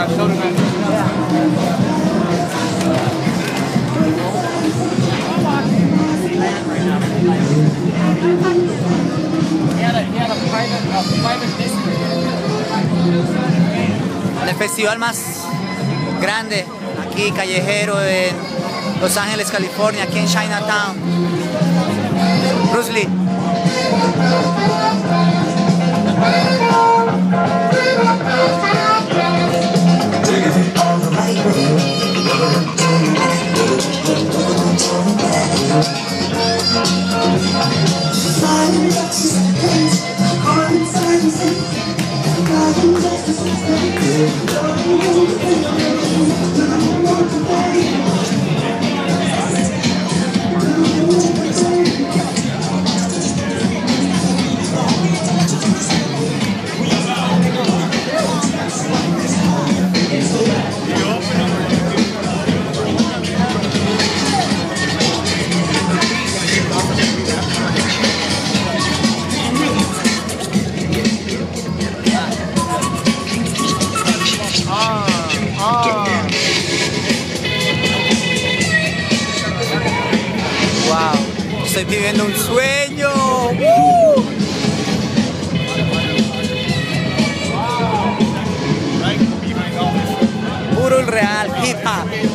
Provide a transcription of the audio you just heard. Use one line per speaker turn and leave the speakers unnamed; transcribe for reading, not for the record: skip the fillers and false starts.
El festival más grande aquí, callejero, en Los Ángeles, California, aquí en Chinatown. Bruce Lee. Wow, estoy viviendo un sueño. Puro el real, hip hop.